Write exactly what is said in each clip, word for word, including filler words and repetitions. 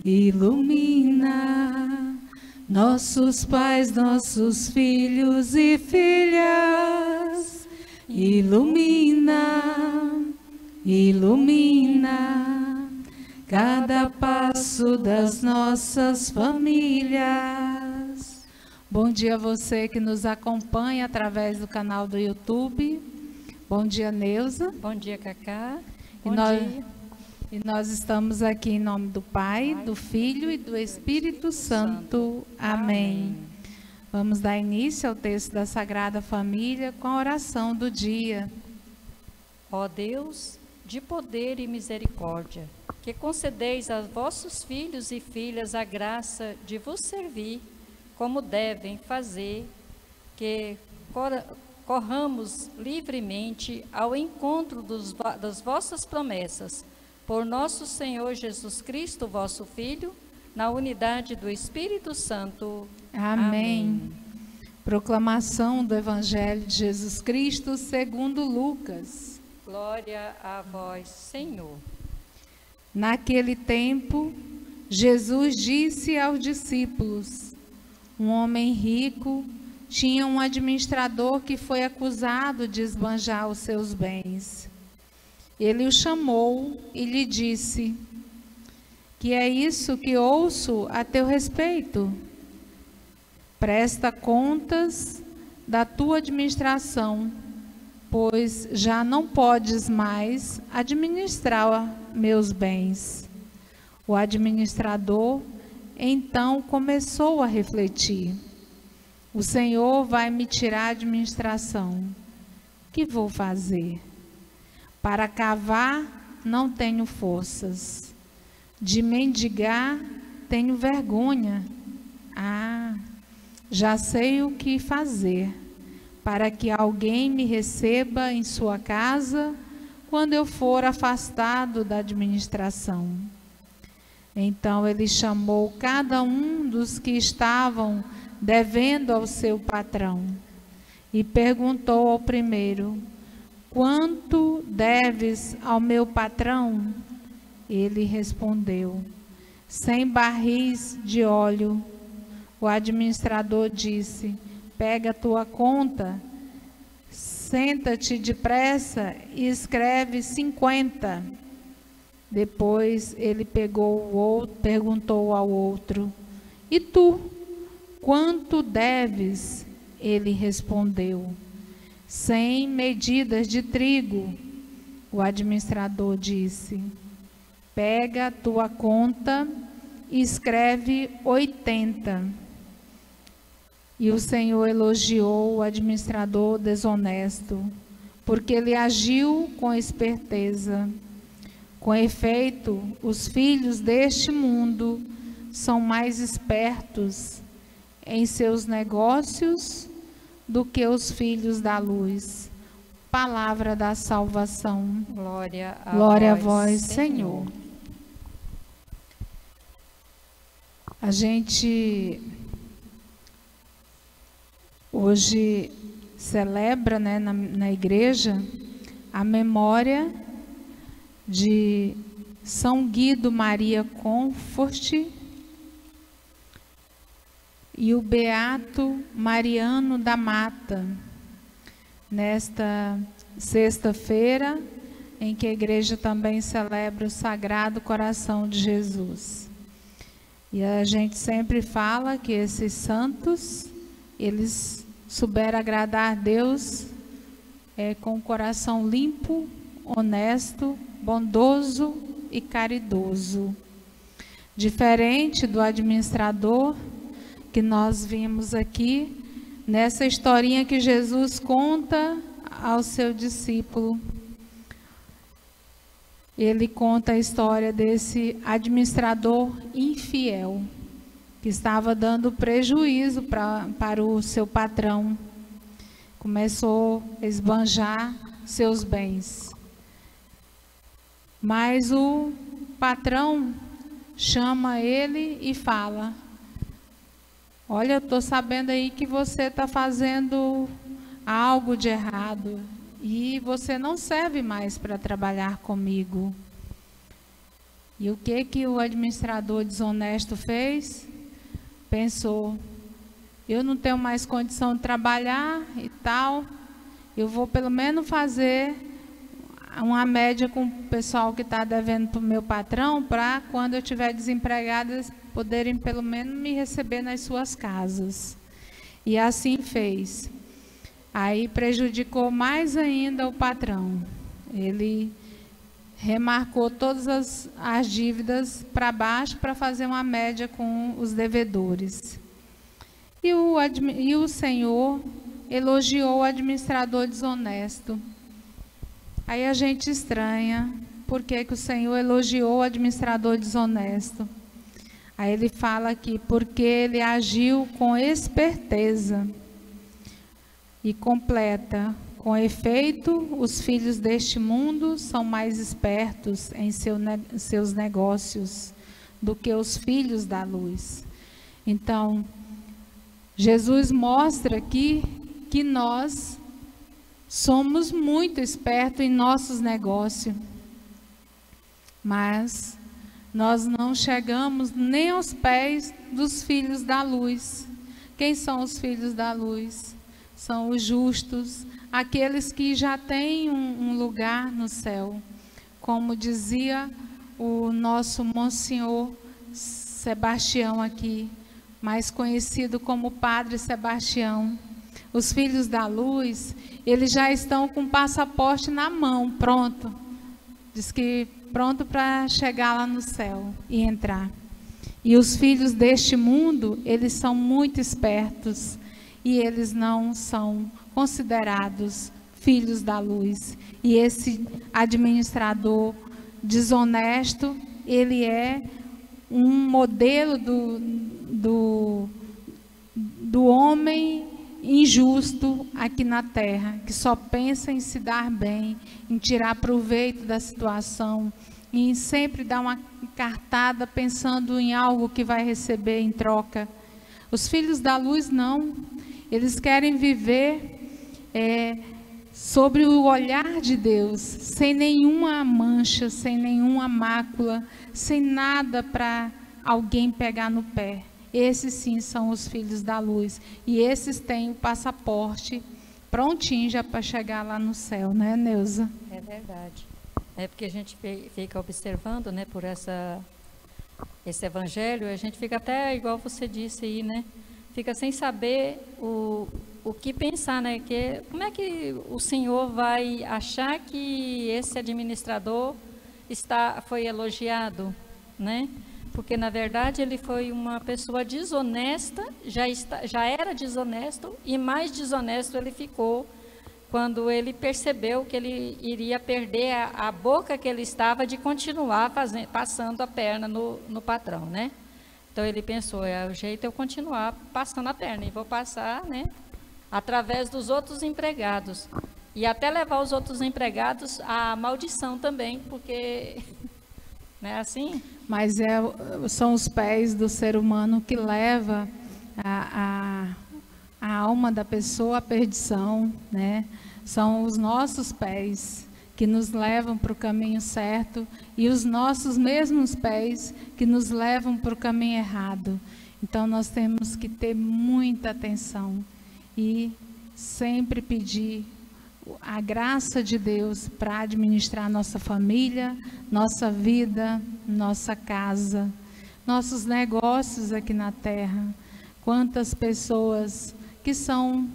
ilumina nossos pais, nossos filhos e filhas, ilumina, ilumina cada passo das nossas famílias. Bom dia a você que nos acompanha através do canal do YouTube. Bom dia, Neuza. Bom dia, Cacá. Bom e nós, dia. E nós estamos aqui em nome do Pai, Pai do Filho e do Espírito Santo. Amém. Amém. Vamos dar início ao texto da Sagrada Família com a oração do dia. Ó Deus, de poder e misericórdia, que concedeis a vossos filhos e filhas a graça de vos servir, como devem fazer, que corramos livremente ao encontro dos, das vossas promessas, por nosso Senhor Jesus Cristo, vosso Filho, na unidade do Espírito Santo. Amém. Amém. Proclamação do Evangelho de Jesus Cristo segundo Lucas. Glória a vós, Senhor. Naquele tempo, Jesus disse aos discípulos: um homem rico tinha um administrador que foi acusado de esbanjar os seus bens. Ele o chamou e lhe disse: que é isso que ouço a teu respeito? Presta contas da tua administração, pois já não podes mais administrar meus bens. O administrador então começou a refletir: o Senhor vai me tirar a administração. O que vou fazer? Para cavar, não tenho forças. De mendigar, tenho vergonha. Ah, já sei o que fazer, para que alguém me receba em sua casa quando eu for afastado da administração. Então ele chamou cada um dos que estavam devendo ao seu patrão e perguntou ao primeiro: quanto deves ao meu patrão? Ele respondeu: cem barris de óleo. O administrador disse: pega a tua conta, senta-te depressa e escreve cinquenta. Depois ele pegou o outro, perguntou ao outro: e tu, quanto deves? Ele respondeu: cem medidas de trigo. O administrador disse: pega a tua conta e escreve oitenta. E o Senhor elogiou o administrador desonesto, porque ele agiu com esperteza. Com efeito, os filhos deste mundo são mais espertos em seus negócios do que os filhos da luz. Palavra da salvação. Glória a Glória vós, a vós, Senhor. Senhor. A gente hoje celebra, né, na, na igreja, a memória de São Guido Maria Comfort e o Beato Mariano da Mata, nesta sexta-feira, em que a igreja também celebra o Sagrado Coração de Jesus. E a gente sempre fala que esses santos, eles souberam agradar a Deus é, com o coração limpo, honesto, bondoso e caridoso. Diferente do administrador que nós vimos aqui, nessa historinha que Jesus conta ao seu discípulo. Ele conta a história desse administrador infiel, que estava dando prejuízo pra, para o seu patrão. Começou a esbanjar seus bens. Mas o patrão chama ele e fala: olha, eu estou sabendo aí que você está fazendo algo de errado e você não serve mais para trabalhar comigo. E o que que o administrador desonesto fez? Pensou, eu não tenho mais condição de trabalhar e tal, eu vou pelo menos fazer uma média com o pessoal que está devendo para o meu patrão, para quando eu estiver desempregada, eles poderem pelo menos me receber nas suas casas. E assim fez. Aí prejudicou mais ainda o patrão. Ele remarcou todas as, as dívidas para baixo para fazer uma média com os devedores. E o, e o Senhor elogiou o administrador desonesto. Aí a gente estranha, por que que o Senhor elogiou o administrador desonesto? Aí ele fala aqui, porque ele agiu com esperteza. E completa, com efeito, os filhos deste mundo são mais espertos em seu, seus negócios do que os filhos da luz. Então, Jesus mostra aqui que nós somos muito espertos em nossos negócios, mas nós não chegamos nem aos pés dos filhos da luz. Quem são os filhos da luz? São os justos, aqueles que já têm um, um lugar no céu. Como dizia o nosso Monsenhor Sebastião aqui, mais conhecido como Padre Sebastião. Os filhos da luz, eles já estão com o passaporte na mão, pronto. Diz que pronto para chegar lá no céu e entrar. E os filhos deste mundo, eles são muito espertos e eles não são considerados filhos da luz. E esse administrador desonesto, ele é um modelo do, do, do homem injusto aqui na terra, que só pensa em se dar bem, em tirar proveito da situação, em sempre dar uma cartada pensando em algo que vai receber em troca. Os filhos da luz não, eles querem viver é, sobre o olhar de Deus, sem nenhuma mancha, sem nenhuma mácula, sem nada para alguém pegar no pé. Esses sim são os filhos da luz. E esses têm o passaporte prontinho já para chegar lá no céu, né, Neuza? É verdade. É porque a gente fica observando, né, por essa, esse evangelho, a gente fica até, igual você disse aí, né, fica sem saber o, o que pensar, né, que, como é que o Senhor vai achar que esse administrador está, foi elogiado, né? Porque, na verdade, ele foi uma pessoa desonesta, já, está, já era desonesto, e mais desonesto ele ficou quando ele percebeu que ele iria perder a, a boca que ele estava de continuar fazendo, passando a perna no, no patrão, né? Então, ele pensou, é o jeito eu continuar passando a perna, e vou passar, né, através dos outros empregados. E até levar os outros empregados à maldição também, porque... Não é assim? Mas é, são os pés do ser humano que leva a, a, a alma da pessoa à perdição, né? São os nossos pés que nos levam para o caminho certo e os nossos mesmos pés que nos levam para o caminho errado. Então, nós temos que ter muita atenção e sempre pedir a graça de Deus para administrar nossa família, nossa vida, nossa casa, nossos negócios aqui na terra. Quantas pessoas que são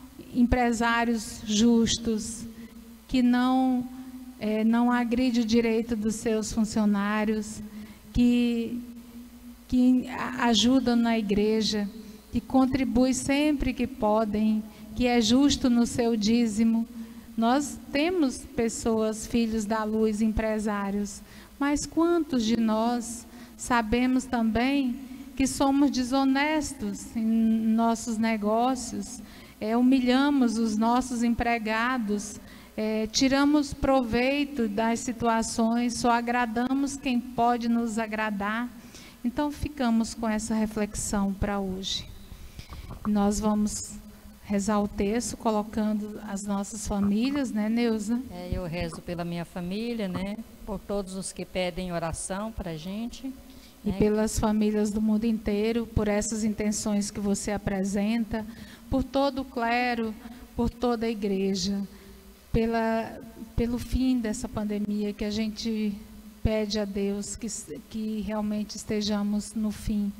empresários justos, que não, é, não agride o direito dos seus funcionários, que, que ajudam na igreja, que contribuem sempre que podem, que é justo no seu dízimo. Nós temos pessoas, filhos da luz, empresários, mas quantos de nós sabemos também que somos desonestos em nossos negócios, é, humilhamos os nossos empregados, é, tiramos proveito das situações, só agradamos quem pode nos agradar. Então, ficamos com essa reflexão para hoje. Nós vamos rezar o texto, colocando as nossas famílias, né, Neuza? É, eu rezo pela minha família, né? Por todos os que pedem oração para a gente. E né? pelas famílias do mundo inteiro, por essas intenções que você apresenta, por todo o clero, por toda a igreja, pela, pelo fim dessa pandemia, que a gente pede a Deus que, que realmente estejamos no fim.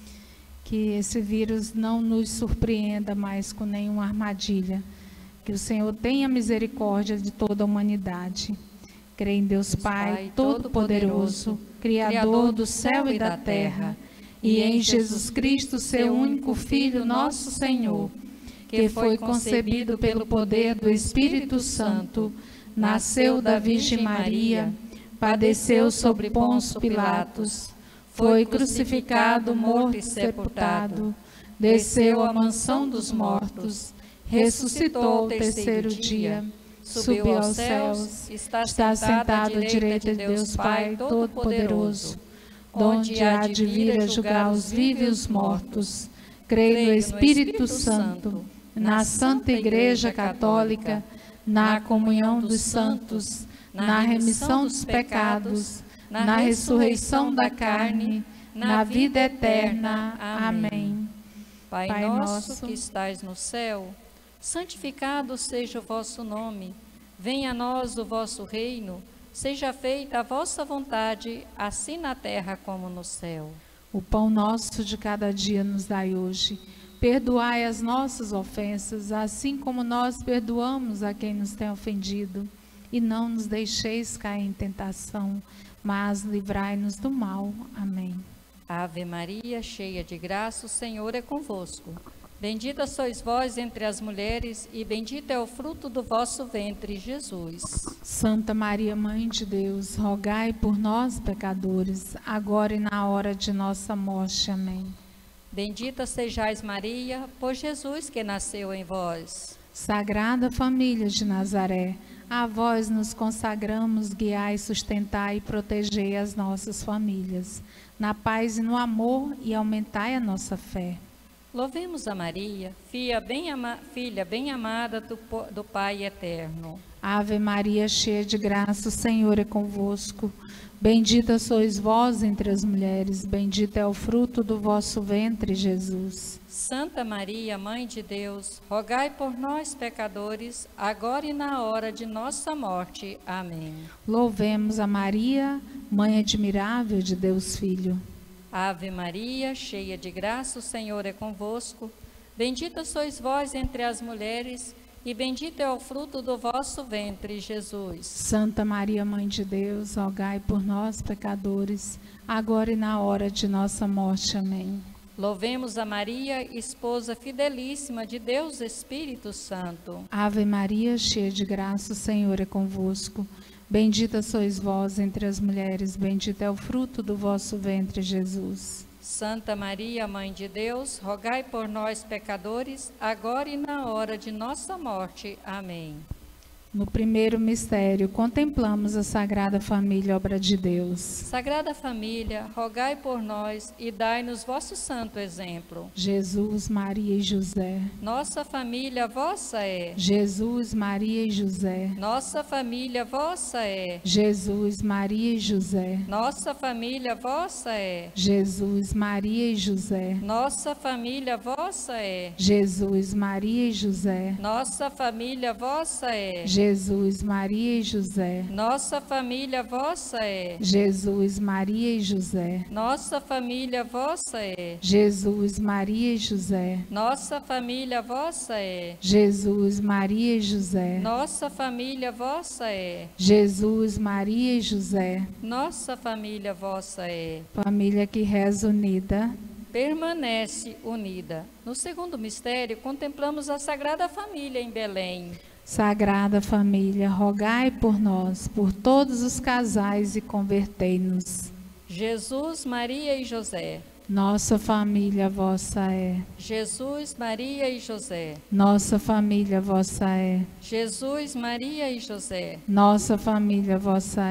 Que esse vírus não nos surpreenda mais com nenhuma armadilha. Que o Senhor tenha misericórdia de toda a humanidade. Creio em Deus Pai, Pai Todo-Poderoso, Criador do céu e da terra, e em Jesus Cristo, seu único Filho, nosso Senhor, que foi concebido pelo poder do Espírito Santo, nasceu da Virgem Maria, padeceu sobre Pôncio Pilatos, foi crucificado, morto e sepultado, desceu à mansão dos mortos, ressuscitou ao terceiro dia, subiu aos céus, está sentado à direita de Deus Pai Todo-Poderoso, onde há de vir a julgar os vivos e os mortos. Creio no Espírito Santo, na Santa Igreja Católica, na comunhão dos santos, na remissão dos pecados, na ressurreição da carne, na vida eterna. Amém. Pai, Pai nosso, nosso que estais no céu, santificado seja o vosso nome. Venha a nós o vosso reino. Seja feita a vossa vontade, assim na terra como no céu. O pão nosso de cada dia nos dai hoje. Perdoai as nossas ofensas, assim como nós perdoamos a quem nos tem ofendido. E não nos deixeis cair em tentação, mas livrai-nos do mal. Amém. Ave Maria, cheia de graça, o Senhor é convosco. Bendita sois vós entre as mulheres, e bendito é o fruto do vosso ventre, Jesus. Santa Maria, Mãe de Deus, rogai por nós, pecadores, agora e na hora de nossa morte. Amém. Bendita sejais, Maria, por Jesus que nasceu em vós. Sagrada Família de Nazaré, a vós nos consagramos, guiai, sustentai e protegei as nossas famílias, na paz e no amor, e aumentai a nossa fé. Louvemos a Maria, filha bem, ama, filha bem amada do, do Pai eterno. Ave Maria, cheia de graça, o Senhor é convosco. Bendita sois vós entre as mulheres, bendito é o fruto do vosso ventre, Jesus. Santa Maria, Mãe de Deus, rogai por nós, pecadores, agora e na hora de nossa morte. Amém. Louvemos a Maria, Mãe admirável de Deus Filho. Ave Maria, cheia de graça, o Senhor é convosco. Bendita sois vós entre as mulheres, e bendito é o fruto do vosso ventre, Jesus. Santa Maria, Mãe de Deus, rogai por nós, pecadores, agora e na hora de nossa morte. Amém. Louvemos a Maria, esposa fidelíssima de Deus Espírito Santo. Ave Maria, cheia de graça, o Senhor é convosco. Bendita sois vós entre as mulheres, bendito é o fruto do vosso ventre, Jesus. Santa Maria, Mãe de Deus, rogai por nós, pecadores, agora e na hora de nossa morte. Amém. No primeiro mistério, contemplamos a Sagrada Família, obra de Deus. Sagrada Família, rogai por nós e dai-nos vosso santo exemplo. Jesus, Maria e José. Nossa família vossa é. Jesus, Maria e José. Nossa família vossa é. Jesus, Maria e José. Nossa família vossa é. Jesus, Maria e José. Nossa família vossa é. Jesus, Maria e José. Nossa família vossa é. Jesus, Maria e José. Nossa família vossa é. Jesus, Maria e José. Nossa família vossa é. Jesus, Maria e José. Nossa família vossa é. Jesus, Maria e José. Nossa família vossa é. Jesus, Maria e José. Nossa família vossa é. Família que reza unida. Permanece unida. No segundo mistério, contemplamos a Sagrada Família em Belém. Sagrada Família, rogai por nós, por todos os casais, e convertei-nos. Jesus, Maria e José. Nossa família vossa é. Jesus, Maria e José. Nossa família vossa é. Jesus, Maria e José. Nossa família vossa é.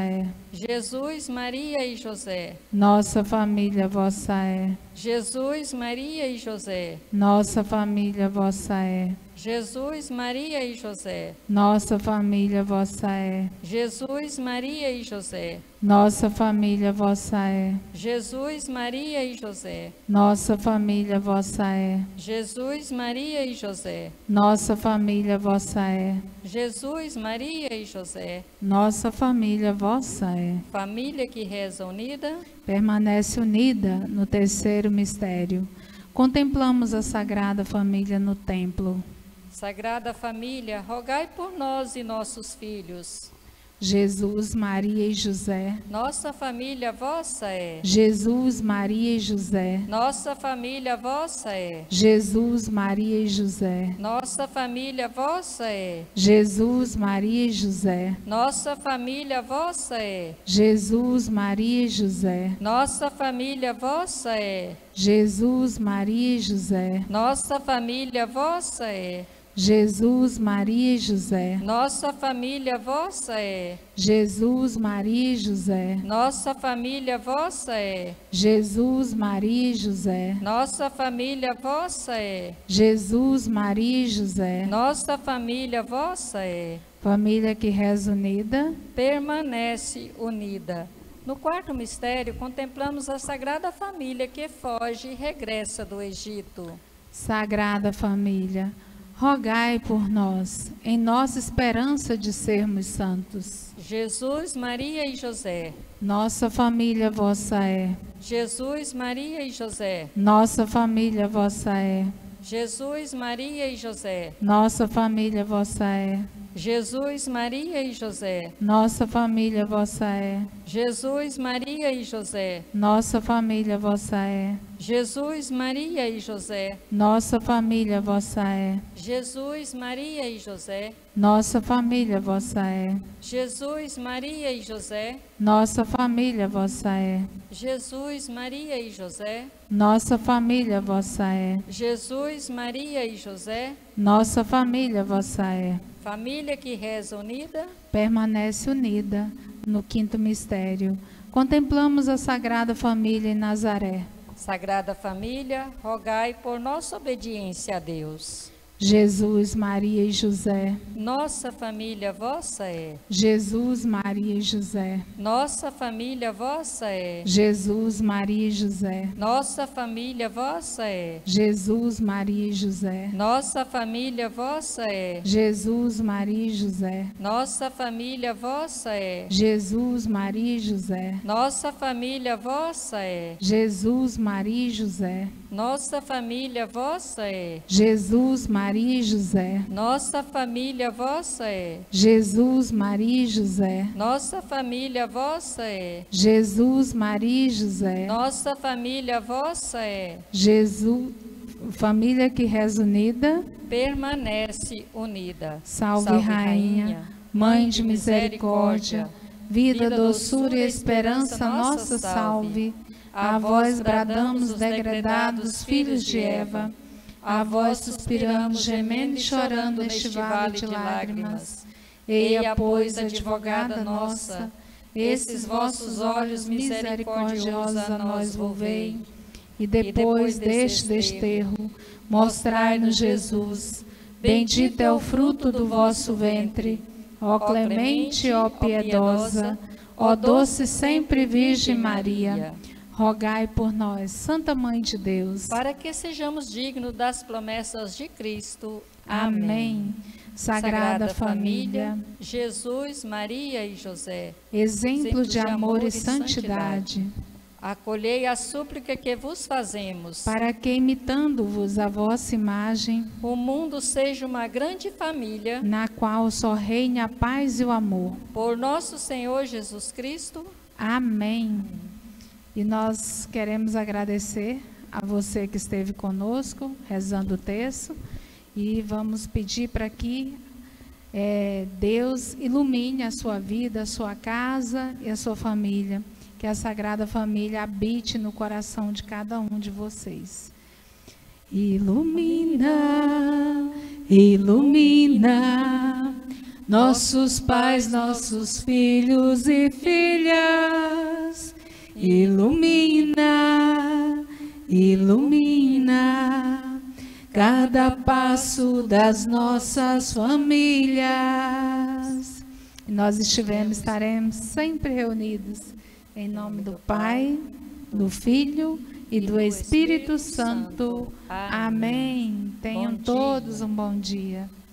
Jesus, Maria e José. Nossa família vossa é. Jesus, Maria e José. Nossa família vossa é. Jesus, Maria e José. Nossa família vossa é. Jesus, Maria e José. Nossa família vossa é. Jesus, Maria e José. Nossa família vossa é. Jesus, Maria e José. Nossa família vossa é. Jesus, Maria e José. Nossa família vossa é. Família que reza unida, Permanece unida no terceiro mistério. Contemplamos a Sagrada Família no templo. Sagrada Família, rogai por nós e nossos filhos. Jesus, Maria e José. Nossa família vossa é. Jesus, Maria e José. Nossa família vossa é. Jesus, Maria e José. Nossa família vossa é. Jesus, Maria e José. Nossa família vossa é. Jesus, Maria e José. Nossa família vossa é. Jesus, Maria e José. Nossa família vossa é. Jesus, Maria e José. Nossa família vossa é. Jesus, Maria e José. Nossa família vossa é. Jesus, Maria e José. Nossa família vossa é. Jesus, Maria e José. Nossa família vossa é. Família que reza unida. Permanece unida. No quarto mistério, contemplamos a Sagrada Família que foge e regressa do Egito. Sagrada Família, rogai por nós, em nossa esperança de sermos santos. Jesus, Maria e José. Nossa família vossa é. Jesus, Maria e José. Nossa família vossa é. Jesus, Maria e José. Nossa família vossa é. Jesus, Maria e José. Nossa família vossa é. Jesus, Maria e José. Nossa família vossa é. Jesus, Maria e José. Nossa família vossa é. Jesus, Maria e José. Nossa família vossa é. Jesus, Maria e José. Nossa família vossa é. Jesus, Maria e José. Nossa família vossa é. Jesus, Maria e José. Nossa família vossa é. Família que reza unida, permanece unida no quinto mistério. Contemplamos a Sagrada Família em Nazaré. Sagrada Família, rogai por nossa obediência a Deus. Jesus, Maria e José. Nossa família vossa é. Jesus, Maria e José. Nossa família vossa é. Jesus, Maria e José. Nossa família vossa é. Jesus, Maria e José. Nossa família vossa é. Jesus, Maria e José. Nossa família vossa é. Jesus, Maria e José. Nossa família vossa é. Jesus, Maria e José. Nossa família vossa é. Jesus, Maria e José. Nossa família vossa é. Jesus, Maria e José. Nossa família vossa é. Jesus, Maria e José. Nossa família vossa é. Jesus, família que reza unida, permanece unida. Salve, Salve Rainha, Rainha, Mãe de misericórdia, vida, doçura e esperança, nossa salve. A vós bradamos, degredados filhos de Eva. A vós suspiramos, gemendo e chorando neste vale de lágrimas. Eia, pois, advogada nossa, esses vossos olhos misericordiosos a nós volvei. E depois deste desterro, mostrai-nos Jesus. Bendito é o fruto do vosso ventre. Ó clemente, ó piedosa, ó doce sempre Virgem Maria. Rogai por nós, Santa Mãe de Deus, para que sejamos dignos das promessas de Cristo. Amém. Amém. Sagrada, Sagrada Família, Jesus, Maria e José, exemplo, exemplo de, de amor e santidade, santidade, acolhei a súplica que vos fazemos, para que, imitando-vos a vossa imagem, o mundo seja uma grande família, na qual só reine a paz e o amor. Por nosso Senhor Jesus Cristo. Amém. E nós queremos agradecer a você que esteve conosco, rezando o texto, e vamos pedir para que é, Deus ilumine a sua vida, a sua casa e a sua família, que a Sagrada Família habite no coração de cada um de vocês. Ilumina, ilumina nossos pais, nossos filhos e filhas. Ilumina, ilumina cada passo das nossas famílias. E nós estivemos, estaremos sempre reunidos em nome do Pai, do Filho e do Espírito Santo. Amém. Tenham todos um bom dia.